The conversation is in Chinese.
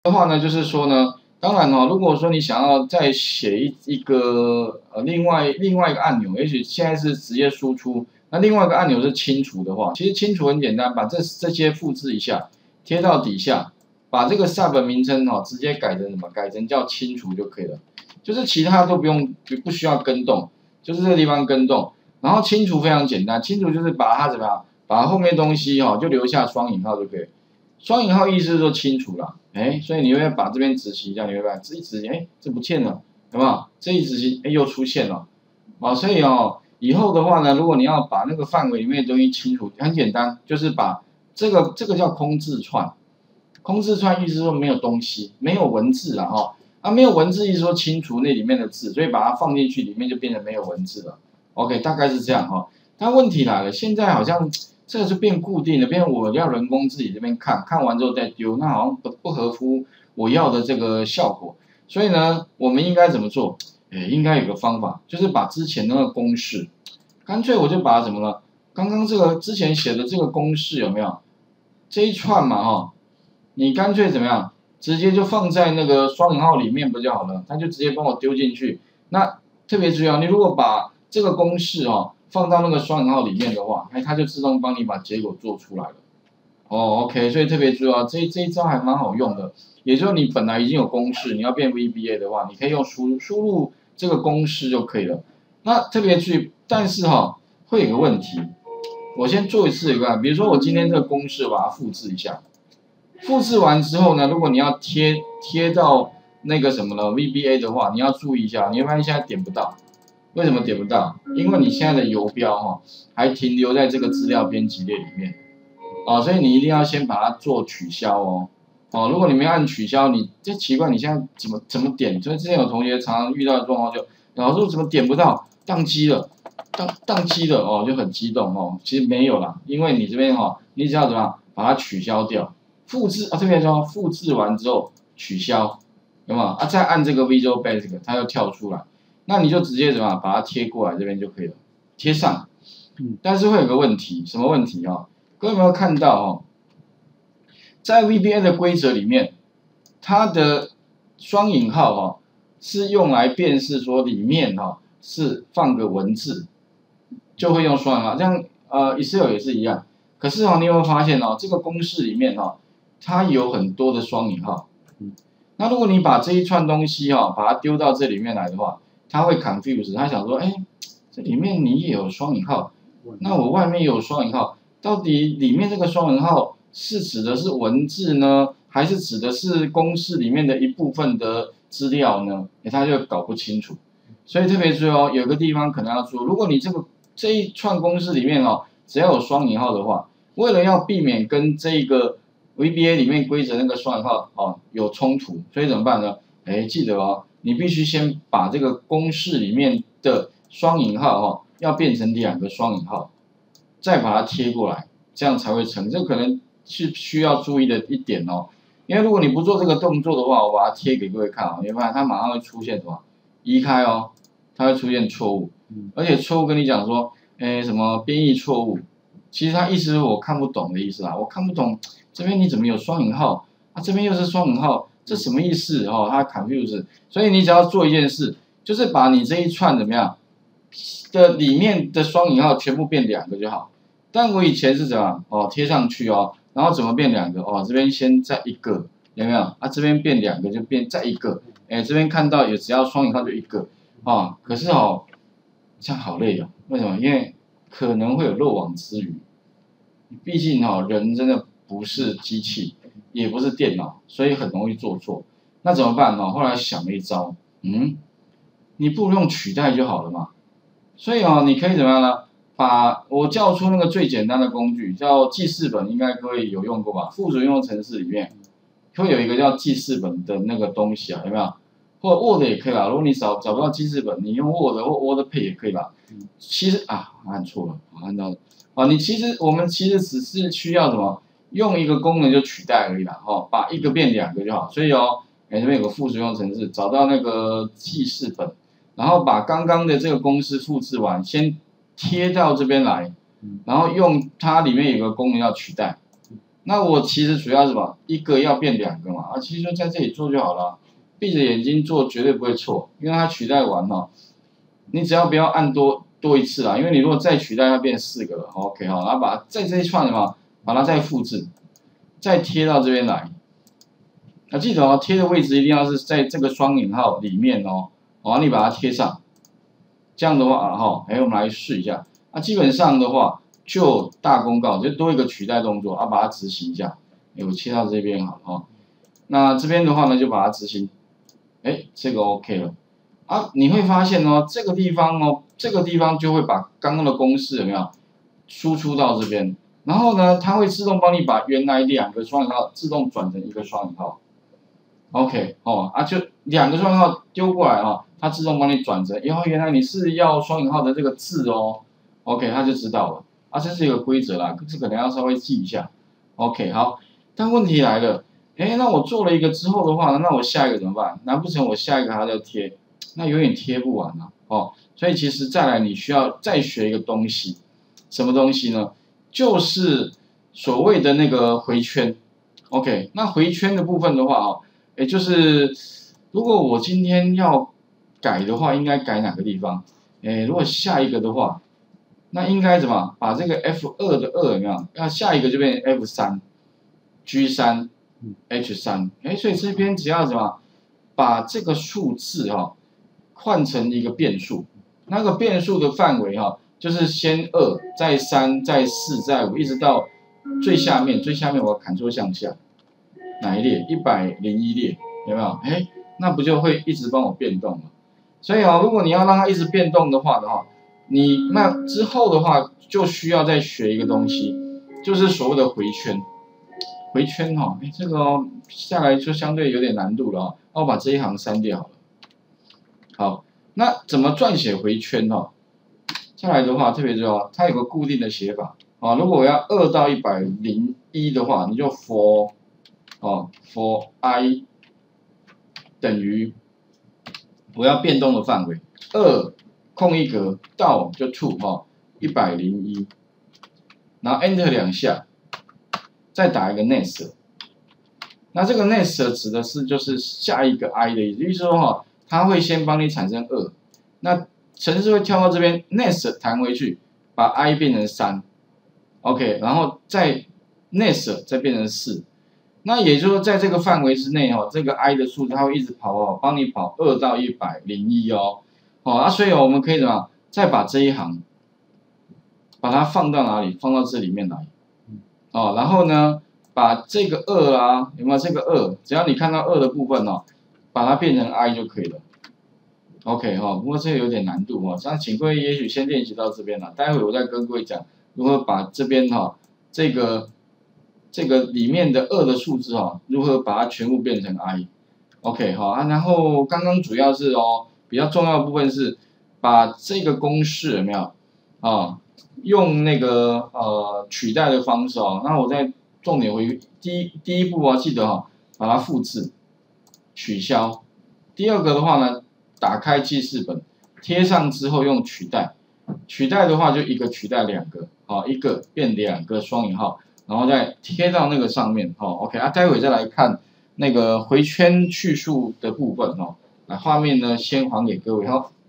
的话呢，就是说呢，当然哦，如果说你想要再写一个另外一个按钮，也许现在是直接输出，那另外一个按钮是清除的话，其实清除很简单，把这些复制一下，贴到底下，把这个 sub 名称直接改成什么？改成叫清除就可以了，就是其他都不需要跟动，就是这个地方跟动，然后清除非常简单，清除就是把它怎么样，把后面东西就留下双引号就可以。双引号意思就是清除了，所以你会把这边执行一下，你会发现这一执行，这不见了，有没有？这一执行，又出现了，所以以后的话呢，如果你要把那个范围里面的东西清除，很简单，就是把这个叫空字串，空字串意思说没有东西，没有文字了没有文字意思说清除那里面的字，所以把它放进去，里面就变成没有文字了。OK， 大概是这样但问题来了，现在好像这个是变固定的，变我要人工自己这边看完之后再丢，那好像不合乎我要的这个效果。所以呢，我们应该怎么做？应该有个方法，就是把之前那个公式，干脆我就把它怎么了？刚刚这个之前写的这个公式有没有？这一串嘛你干脆怎么样？直接就放在那个双引号里面不就好了？它就直接帮我丢进去。那特别注意你如果把这个公式放到那个双引号里面的话，它就自动帮你把结果做出来了。OK， 所以特别注意这一招还蛮好用的。也就是你本来已经有公式，你要变 VBA 的话，你可以用输入这个公式就可以了。那特别注意，但是会有个问题，我先做一次比如说我今天这个公式把它复制一下，复制完之后呢，如果你要贴到那个什么呢 VBA 的话，你要注意一下，你会发现现在点不到。为什么点不到？因为你现在的游标还停留在这个资料编辑列里面所以你一定要先把它做取消如果你没按取消，你这奇怪，你现在怎么点？所以之前有同学常常遇到的状况就，老师怎么点不到，宕机了，宕机了就很激动其实没有啦，因为你这边你只要怎么样把它取消掉，复制这边说复制完之后取消，有没有再按这个 Visual Basic， 它又跳出来。那你就直接怎么把它贴过来这边就可以了，贴上。但是会有个问题，什么问题各位有没有看到在 VBA 的规则里面，它的双引号是用来辨识说里面是放个文字，就会用双引号。这样Excel 也是一样。可是你有没有发现这个公式里面它有很多的双引号。那如果你把这一串东西把它丢到这里面来的话，他会 confuse， 他想说，这里面你也有双引号，那我外面也有双引号，到底里面这个双引号是指的是文字呢，还是指的是公式里面的一部分的资料呢？他就搞不清楚。所以特别注意有个地方可能要注意，如果你这一串公式里面只要有双引号的话，为了要避免跟这个 VBA 里面规则那个双引号有冲突，所以怎么办呢？记得你必须先把这个公式里面的双引号要变成2个双引号，再把它贴过来，这样才会成。这可能是需要注意的一点因为如果你不做这个动作的话，我把它贴给各位看你会发现它马上会出现什么？移开它会出现错误，而且错误跟你讲说，什么编译错误，其实它意思是我看不懂的意思我看不懂这边你怎么有双引号这边又是双引号。这什么意思它 confuse， 所以你只要做一件事，就是把你这一串怎么样的里面的双引号全部变2个就好。但我以前是怎么贴上去然后怎么变2个这边先再1个，有没有这边变2个就变再1个，这边看到也只要双引号就1个可是这样好累为什么？因为可能会有漏网之鱼，毕竟人真的不是机器。也不是电脑，所以很容易做错。那怎么办后来想了一招，你不如用取代就好了嘛。所以你可以怎么样呢？把我叫出那个最简单的工具，叫记事本，应该各位有用过吧？附属应用程式里面会有一个叫记事本的那个东西有没有？或者 Word 也可以啦。如果你找不到记事本，你用 Word 或 WordPad 也可以啦。其实按错了，按到了我们其实只是需要什么？用一个功能就取代而已啦把1个变2个就好。所以这边有个附属应用程式，找到那个记事本，然后把刚刚的这个公式复制完，先贴到这边来，然后用它里面有个功能要取代， 那我其实主要是什么？一个要变2个嘛，其实就在这里做就好了，闭着眼睛做绝对不会错，因为它取代完你只要不要按多一次啦，因为你如果再取代，它变4个了 ，OK 哈，然后把在这一串把它再复制，再贴到这边来。记得贴的位置一定要是在这个双引号里面你把它贴上，这样的话我们来试一下。基本上的话就大功告，就多一个取代动作把它执行一下。我切到这边好那这边的话呢就把它执行，这个 OK 了你会发现这个地方就会把刚刚的公式有没有输出到这边，然后呢它会自动帮你把原来2个双引号自动转成1个双引号。OK 就2个双引号丢过来它自动帮你转成，原来你是要双引号的这个字OK 它就知道了这是一个规则啦，这可能要稍微记一下。OK 好，但问题来了，那我做了一个之后的话呢，那我下一个怎么办？难不成我下一个还要再贴？那永远贴不完所以其实再来你需要再学一个东西，什么东西呢？就是所谓的那个回圈。OK 那回圈的部分的话就是如果我今天要改的话，应该改哪个地方？如果下一个的话，那应该怎么把这个 F2的2有没有？那下一个就变成 F3、G3、H3，所以这边只要怎么把这个数字换成一个变数，那个变数的范围就是先2，再3，再4，再5，一直到最下面我Ctrl向下，哪一列？101列，有没有？那不就会一直帮我变动了？所以如果你要让它一直变动的话你那之后的话就需要再学一个东西，就是所谓的回圈。回圈这个下来就相对有点难度了那我把这一行删掉好了。好，那怎么撰写回圈下来的话特别重要，它有个固定的写法如果我要2到101的话，你就 for i 等于我要变动的范围2空一格到就 to 101，然后 enter 2下，再打一个 next。那这个 next 指的是就是下一个 i 的意思，就是说它会先帮你产生2，那程式会跳到这边 next 弹回去，把 i 变成3 ，OK， 然后再 next 再变成4。那也就是说，在这个范围之内这个 i 的数字它会一直跑帮你跑2到101所以我们可以怎么再把这一行把它放到哪里？放到这里面来然后呢，把这个2有没有这个2？只要你看到2的部分把它变成 i 就可以了。OK 不过这个有点难度那请各位也许先练习到这边了，待会我再跟各位讲如何把这边这个里面的2的数字如何把它全部变成 i。OK 然后刚刚主要是比较重要的部分是把这个公式有没有用那个取代的方式那我再重点回第一步记得把它复制取消。第二个的话呢，打开记事本贴上之后用取代，取代的话就一个取代2个一个变2个双引号，然后再贴到那个上面OK 待会再来看那个回圈叙述的部分来画面呢先还给各位